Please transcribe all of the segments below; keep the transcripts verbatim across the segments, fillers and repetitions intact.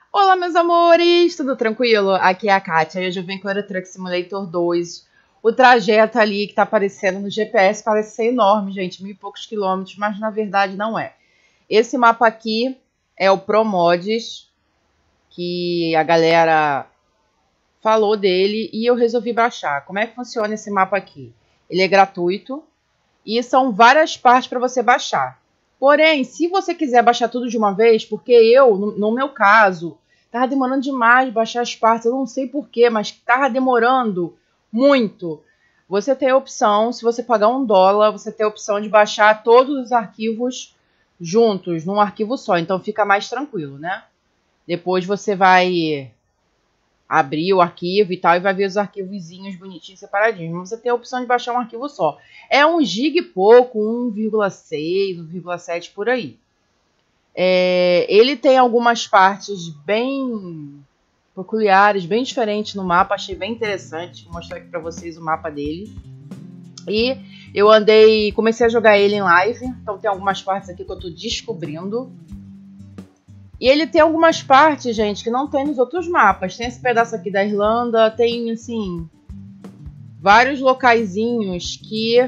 Olá, meus amores, tudo tranquilo? Aqui é a Kátia e hoje eu venho com o Euro Truck Simulator dois. O trajeto ali que tá aparecendo no G P S parece ser enorme, gente, mil e poucos quilômetros, mas na verdade não é. Esse mapa aqui é o ProMods, que a galera falou dele e eu resolvi baixar. Como é que funciona esse mapa aqui? Ele é gratuito e são várias partes para você baixar. Porém, se você quiser baixar tudo de uma vez, porque eu, no, no meu caso, tava demorando demais baixar as partes, eu não sei porquê, mas tava demorando muito. Você tem a opção, se você pagar um dólar, você tem a opção de baixar todos os arquivos juntos, num arquivo só, então fica mais tranquilo, né? Depois você vai abrir o arquivo e tal, e vai ver os arquivozinhos bonitinhos separadinhos. Mas você tem a opção de baixar um arquivo só. É um giga e pouco, um vírgula seis, um vírgula sete por aí. É, ele tem algumas partes bem peculiares, bem diferentes no mapa. Achei bem interessante. Vou mostrar aqui pra vocês o mapa dele. E eu andei, comecei a jogar ele em live. Então tem algumas partes aqui que eu tô descobrindo. E ele tem algumas partes, gente, que não tem nos outros mapas. Tem esse pedaço aqui da Irlanda, tem, assim, vários locaizinhos que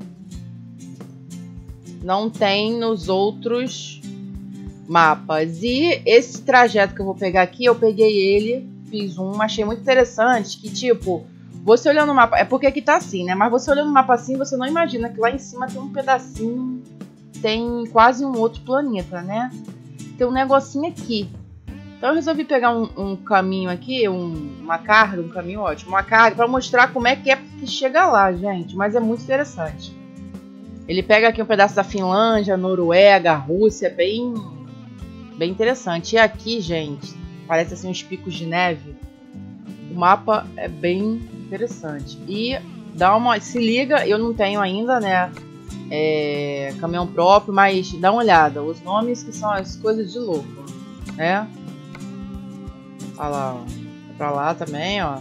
não tem nos outros mapas. E esse trajeto que eu vou pegar aqui, eu peguei ele, fiz um, achei muito interessante, que, tipo, você olhando no mapa... É porque aqui tá assim, né? Mas você olhando no mapa assim, você não imagina que lá em cima tem um pedacinho, tem quase um outro planeta, né? Tem um negocinho aqui. Então eu resolvi pegar um, um caminho aqui, um, uma carga, um caminho ótimo, uma carga, para mostrar como é que é que chega lá, gente. Mas é muito interessante. Ele pega aqui um pedaço da Finlândia, Noruega, Rússia, bem, bem interessante. E aqui, gente, parece assim uns picos de neve. O mapa é bem interessante. E dá uma, se liga, eu não tenho ainda, né? É, caminhão próprio, mas dá uma olhada, os nomes que são as coisas de louco, né? Olha lá, ó. Pra lá também, ó.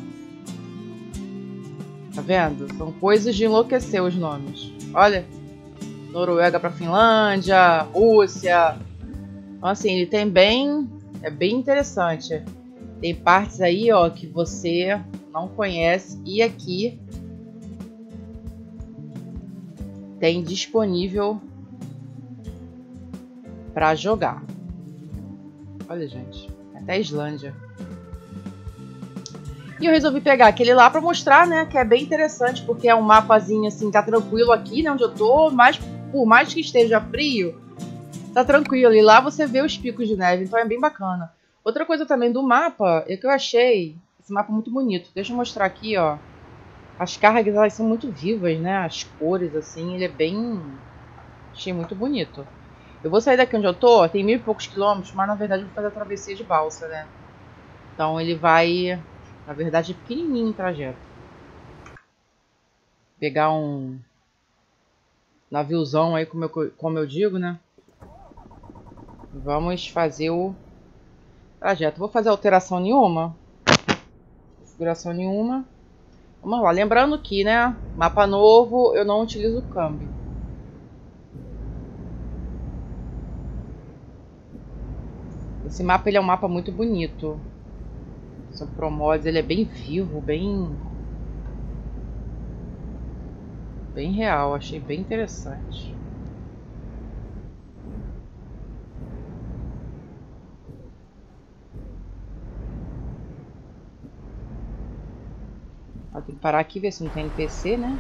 Tá vendo? São coisas de enlouquecer os nomes. Olha, Noruega pra Finlândia, Rússia. Então assim, ele tem bem, é bem interessante. Tem partes aí, ó, que você não conhece e aqui tem disponível para jogar. Olha, gente, até a Islândia. E eu resolvi pegar aquele lá para mostrar, né, que é bem interessante, porque é um mapazinho assim, tá tranquilo aqui, né, onde eu tô, mas por mais que esteja frio, tá tranquilo. E lá você vê os picos de neve, então é bem bacana. Outra coisa também do mapa é que eu achei esse mapa muito bonito. Deixa eu mostrar aqui, ó. As cargas, elas são muito vivas, né? As cores, assim, ele é bem... Achei muito bonito. Eu vou sair daqui onde eu tô, tem mil e poucos quilômetros, mas na verdade eu vou fazer a travessia de balsa, né? Então ele vai... Na verdade é pequenininho o trajeto. Pegar um... naviozão aí, como eu, como eu digo, né? Vamos fazer o trajeto. Vou fazer alteração nenhuma. Configuração nenhuma. Vamos lá, lembrando que, né, mapa novo, eu não utilizo o câmbio. Esse mapa, ele é um mapa muito bonito. Esse ProMods, ele é bem vivo, bem... Bem real, achei bem interessante. Ó, tem que parar aqui e ver se não tem N P C, né?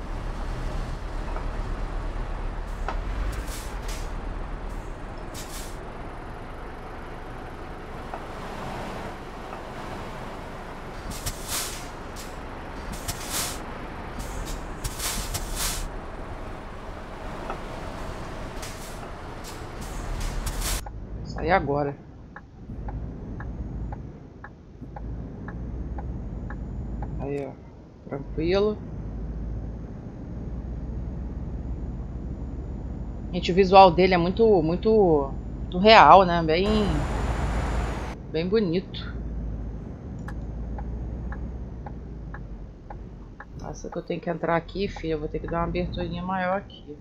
Sair agora. Aí, ó. Tranquilo. Gente, o visual dele é muito, muito, muito real, né? Bem, bem bonito. Nossa, que eu tenho que entrar aqui, filha. Eu vou ter que dar uma aberturinha maior aqui.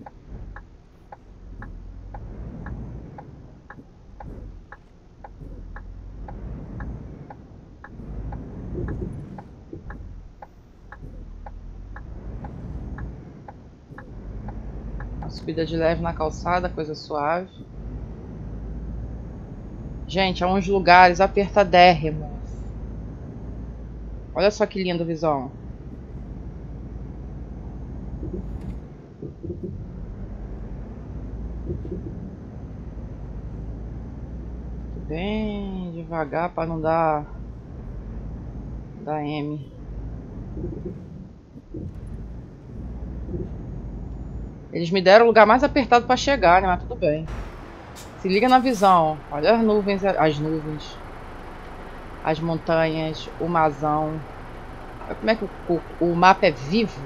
Subida de leve na calçada, coisa suave. Gente, há uns lugares apertadérrimos. Olha só que linda a visão. Bem devagar para não dar dar M. Eles me deram o lugar mais apertado para chegar, né? Mas tudo bem. Se liga na visão. Olha as nuvens, as nuvens, as montanhas, o mazão. Olha como é que o, o, o mapa é vivo.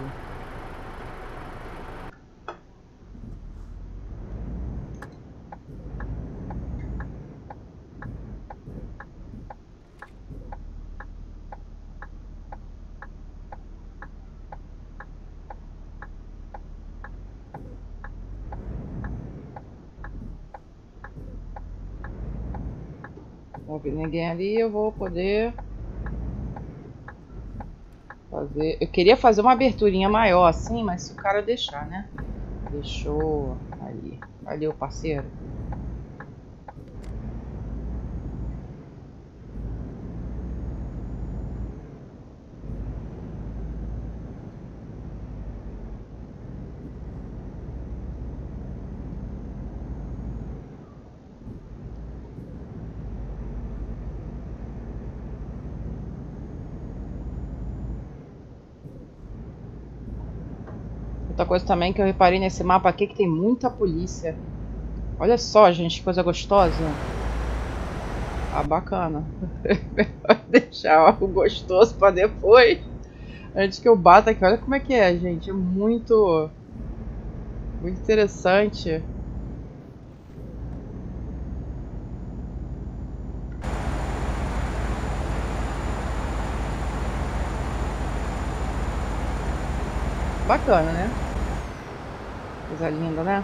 Não vi ninguém ali, eu vou poder fazer. Eu queria fazer uma aberturinha maior assim, mas se o cara deixar, né? Deixou ali. Ali o parceiro. Outra coisa também que eu reparei nesse mapa aqui é que tem muita polícia. Olha só, gente, que coisa gostosa. Ah, bacana. Deixar o gostoso pra depois. Antes que eu bata aqui. Olha como é que é, gente. É muito... Muito interessante. Bacana, né? Coisa linda, né?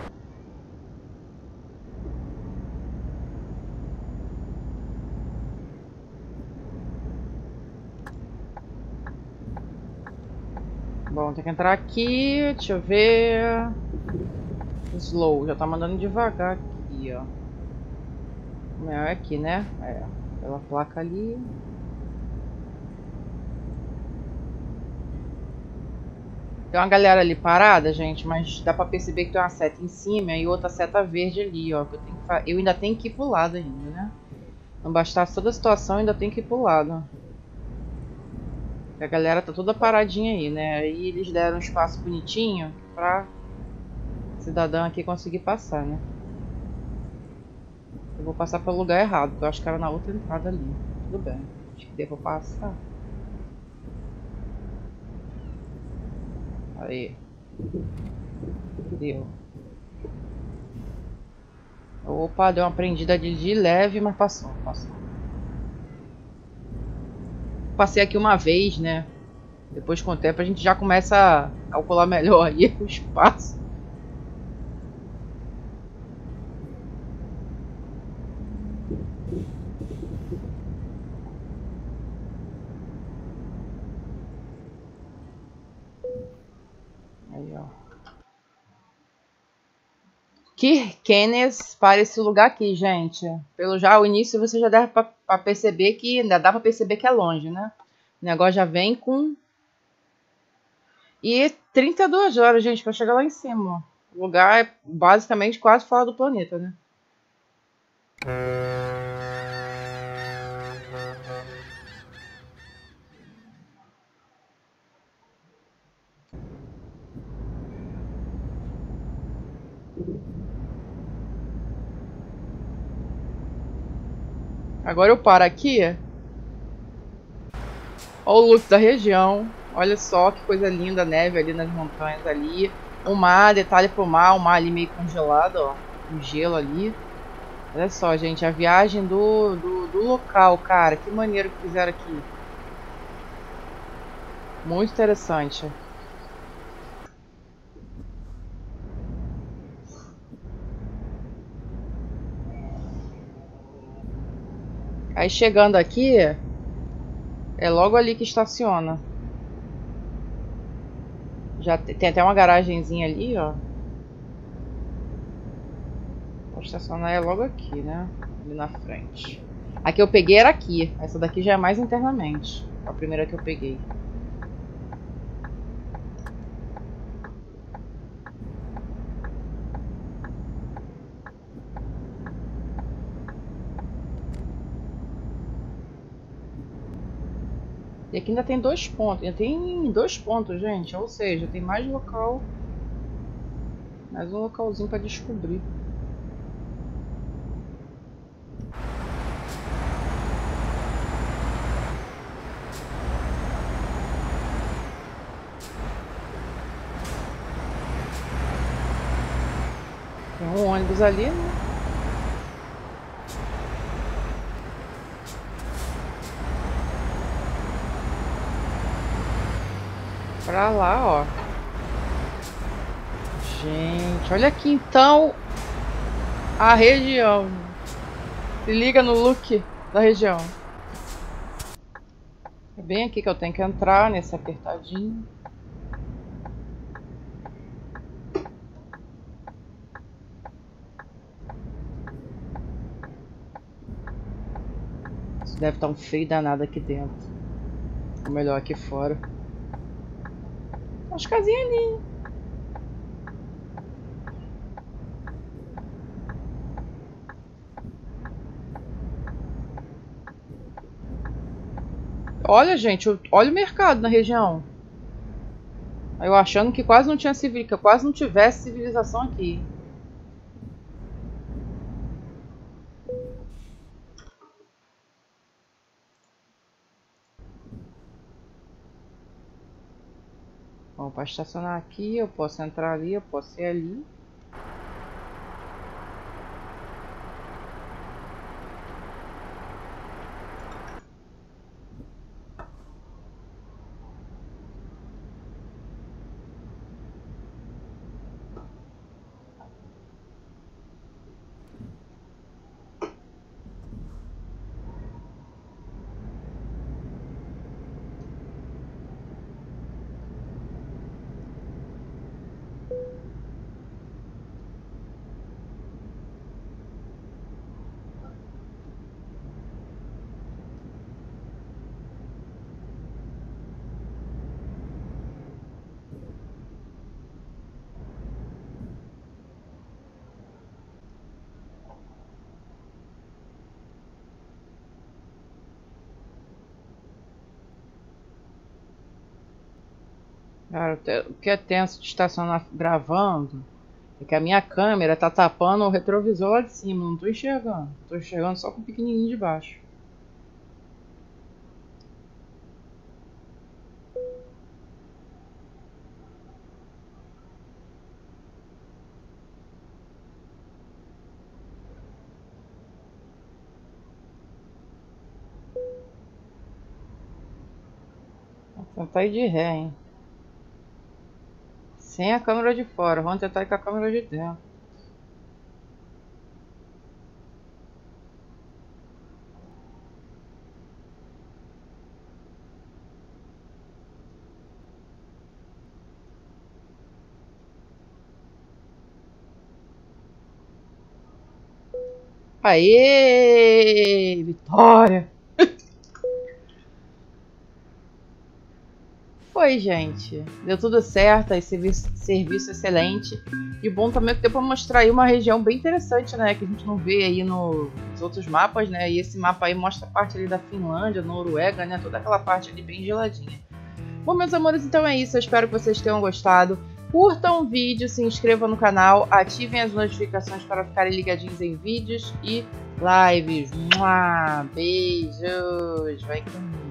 Bom, tem que entrar aqui. Deixa eu ver. Slow. Já tá mandando devagar aqui, ó. É aqui, né? É. Pela placa ali. Tem uma galera ali parada, gente, mas dá pra perceber que tem uma seta em cima e outra seta verde ali, ó. Que eu, tenho que eu ainda tenho que ir pro lado ainda, né? Não bastasse toda a situação, ainda tenho que ir pro lado. A galera tá toda paradinha aí, né? Aí eles deram um espaço bonitinho pra cidadão aqui conseguir passar, né? Eu vou passar pelo lugar errado, porque eu acho que era na outra entrada ali. Tudo bem, acho que devo passar. Aí. Deu. Opa, deu uma prendida de, de leve, mas passou, passou. Passei aqui uma vez, né? Depois com o tempo a gente já começa a calcular melhor aí o espaço. Aí, ó. Kirkenes para esse lugar aqui, gente. Pelo já o início você já deve para perceber que ainda dá para perceber que é longe, né? O negócio já vem com e trinta e duas horas, gente, para chegar lá em cima. O lugar é basicamente quase fora do planeta, né? Agora eu paro aqui. Olha o look da região. Olha só que coisa linda, a neve ali nas montanhas ali. O mar, detalhe pro mar, o mar ali meio congelado, ó. O gelo ali. Olha só, gente, a viagem do, do, do local, cara. Que maneiro que fizeram aqui. Muito interessante. Aí chegando aqui, é logo ali que estaciona. Já tem até uma garagenzinha ali, ó. Vou estacionar é logo aqui, né? Ali na frente. A que eu peguei era aqui. Essa daqui já é mais internamente. A primeira que eu peguei. E aqui ainda tem dois pontos. Ainda tem dois pontos, gente. Ou seja, tem mais local. Mais um localzinho para descobrir. Tem um ônibus ali, né? Pra lá, ó. Gente, olha aqui então a região. Se liga no look da região. É bem aqui que eu tenho que entrar, nesse apertadinho. Isso deve estar um feio danado aqui dentro. Ou melhor, aqui fora. Tem umas casinhas ali. Olha, gente, olha o mercado na região. Eu achando que quase não tinha civil, que quase não tivesse civilização aqui. Bom, para estacionar aqui, eu posso entrar ali, eu posso ir ali. Cara, o que é tenso de estacionar gravando é que a minha câmera tá tapando o retrovisor lá de cima. Não tô enxergando. Tô enxergando só com o pequenininho de baixo. Vou tentar ir de ré, hein? Sem a câmera de fora. Vamos tentar ir com a câmera de dentro. Aê! Vitória! Foi, gente. Deu tudo certo, aí serviço, serviço excelente. E bom também que deu pra mostrar aí uma região bem interessante, né? Que a gente não vê aí no, nos outros mapas, né? E esse mapa aí mostra a parte ali da Finlândia, Noruega, né? Toda aquela parte ali bem geladinha. Bom, meus amores, então é isso. Eu espero que vocês tenham gostado. Curtam o vídeo, se inscrevam no canal, ativem as notificações para ficarem ligadinhos em vídeos e lives. Mua! Beijos! Vai comigo!